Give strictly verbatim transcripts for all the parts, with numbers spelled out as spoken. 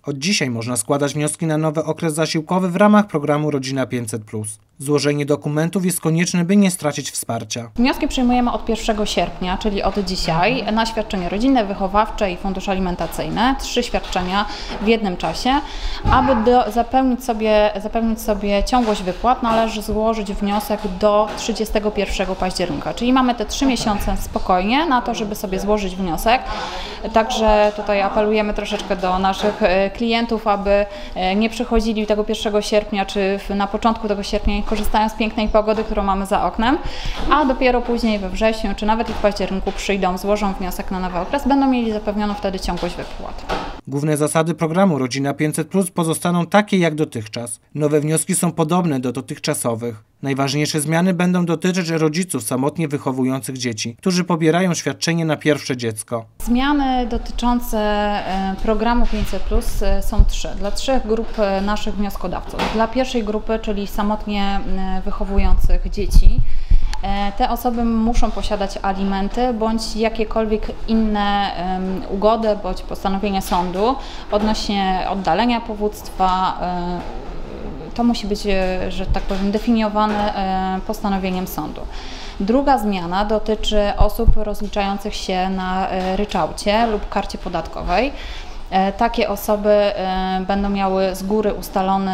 Od dzisiaj można składać wnioski na nowy okres zasiłkowy w ramach programu Rodzina pięćset plus. Złożenie dokumentów jest konieczne, by nie stracić wsparcia. Wnioski przyjmujemy od pierwszego sierpnia, czyli od dzisiaj, na świadczenie rodzinne, wychowawcze i fundusz alimentacyjny. Trzy świadczenia w jednym czasie. Aby do, zapełnić, sobie, zapełnić sobie ciągłość wypłat, należy złożyć wniosek do trzydziestego pierwszego października. Czyli mamy te trzy miesiące spokojnie na to, żeby sobie złożyć wniosek. Także tutaj apelujemy troszeczkę do naszych klientów, aby nie przychodzili tego pierwszego sierpnia, czy na początku tego sierpnia, korzystają z pięknej pogody, którą mamy za oknem, a dopiero później we wrześniu, czy nawet i w październiku przyjdą, złożą wniosek na nowy okres, będą mieli zapewnioną wtedy ciągłość wypłat. Główne zasady programu Rodzina pięćset plus pozostaną takie jak dotychczas. Nowe wnioski są podobne do dotychczasowych. Najważniejsze zmiany będą dotyczyć rodziców samotnie wychowujących dzieci, którzy pobierają świadczenie na pierwsze dziecko. Zmiany dotyczące programu pięćset plus są trzy. Dla trzech grup naszych wnioskodawców. Dla pierwszej grupy, czyli samotnie wychowujących dzieci, te osoby muszą posiadać alimenty bądź jakiekolwiek inne um, ugody bądź postanowienie sądu odnośnie oddalenia powództwa. Y, to musi być, że tak powiem, definiowane y, postanowieniem sądu. Druga zmiana dotyczy osób rozliczających się na y, ryczałcie lub karcie podatkowej. Takie osoby będą miały z góry ustalony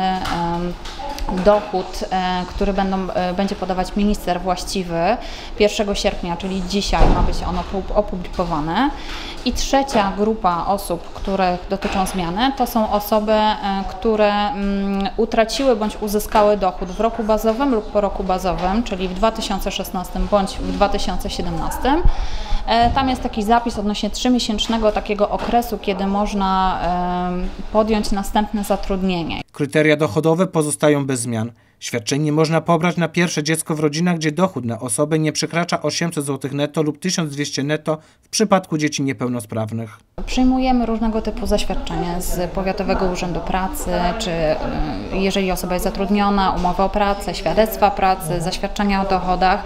dochód, który będą, będzie podawać minister właściwy pierwszego sierpnia, czyli dzisiaj ma być ono opublikowane. I trzecia grupa osób, których dotyczą zmiany, to są osoby, które utraciły bądź uzyskały dochód w roku bazowym lub po roku bazowym, czyli w dwa tysiące szesnastym bądź w dwa tysiące siedemnastym. Tam jest taki zapis odnośnie trzymiesięcznego takiego okresu, kiedy można podjąć następne zatrudnienie. Kryteria dochodowe pozostają bez zmian. Świadczenie można pobrać na pierwsze dziecko w rodzinach, gdzie dochód na osobę nie przekracza osiemset złotych netto lub tysiąc dwieście netto w przypadku dzieci niepełnosprawnych. Przyjmujemy różnego typu zaświadczenia z Powiatowego Urzędu Pracy, czy jeżeli osoba jest zatrudniona, umowa o pracę, świadectwa pracy, zaświadczenia o dochodach.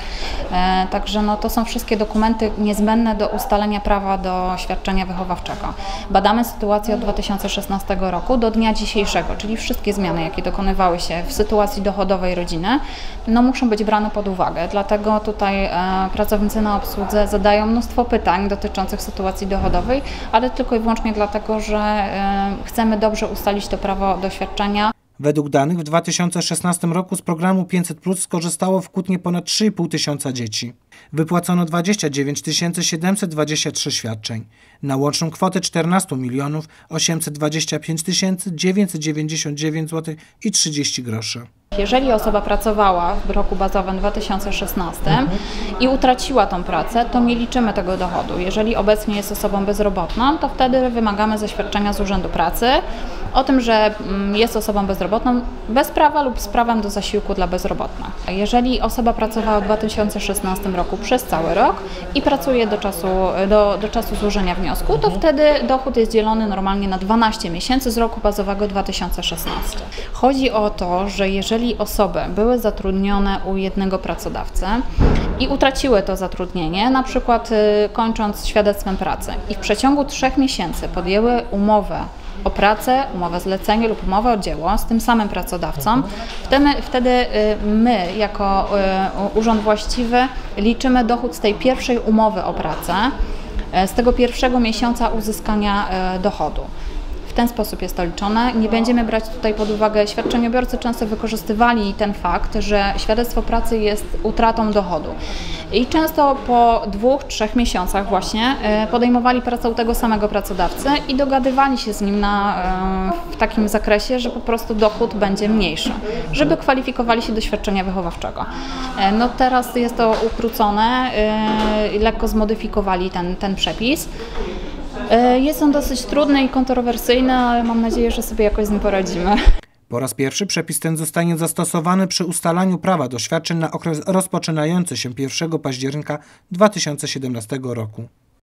Także no, to są wszystkie dokumenty niezbędne do ustalenia prawa do świadczenia wychowawczego. Badamy sytuację od dwa tysiące szesnastego roku do dnia dzisiejszego, czyli wszystkie zmiany, jakie dokonywały się w sytuacji dochodowej rodziny, no, muszą być brane pod uwagę. Dlatego tutaj e, pracownicy na obsłudze zadają mnóstwo pytań dotyczących sytuacji dochodowej, ale tylko i wyłącznie dlatego, że e, chcemy dobrze ustalić to prawo do świadczenia. Według danych w dwa tysiące szesnastym roku z programu pięćset plus skorzystało w Kutnie ponad trzy i pół tysiąca dzieci. Wypłacono dwadzieścia dziewięć tysięcy siedemset dwadzieścia trzy świadczeń na łączną kwotę czternaście milionów osiemset dwadzieścia pięć tysięcy dziewięćset dziewięćdziesiąt dziewięć złotych i trzydzieści groszy. Jeżeli osoba pracowała w roku bazowym dwa tysiące szesnastym mhm. i utraciła tą pracę, to nie liczymy tego dochodu. Jeżeli obecnie jest osobą bezrobotną, to wtedy wymagamy zaświadczenia z Urzędu Pracy o tym, że jest osobą bezrobotną bez prawa lub z prawem do zasiłku dla bezrobotnych. Jeżeli osoba pracowała w dwa tysiące szesnastym roku przez cały rok i pracuje do czasu, do, do czasu złożenia wniosku, to wtedy dochód jest dzielony normalnie na dwanaście miesięcy z roku bazowego dwa tysiące szesnastego. Chodzi o to, że jeżeli osoby były zatrudnione u jednego pracodawcy i utraciły to zatrudnienie, na przykład kończąc świadectwem pracy i w przeciągu trzech miesięcy podjęły umowę o pracę, umowę zlecenie lub umowę o dzieło z tym samym pracodawcą, wtedy, wtedy my jako urząd właściwy liczymy dochód z tej pierwszej umowy o pracę, z tego pierwszego miesiąca uzyskania dochodu. W ten sposób jest to liczone. Nie będziemy brać tutaj pod uwagę, świadczeniobiorcy często wykorzystywali ten fakt, że świadectwo pracy jest utratą dochodu. I często po dwóch, trzech miesiącach właśnie podejmowali pracę u tego samego pracodawcy i dogadywali się z nim na, w takim zakresie, że po prostu dochód będzie mniejszy, żeby kwalifikowali się do świadczenia wychowawczego. No teraz jest to ukrócone, lekko zmodyfikowali ten, ten przepis. Jest on dosyć trudny i kontrowersyjny, ale mam nadzieję, że sobie jakoś z nim poradzimy. Po raz pierwszy przepis ten zostanie zastosowany przy ustalaniu prawa do świadczeń na okres rozpoczynający się pierwszego października dwa tysiące siedemnastego roku.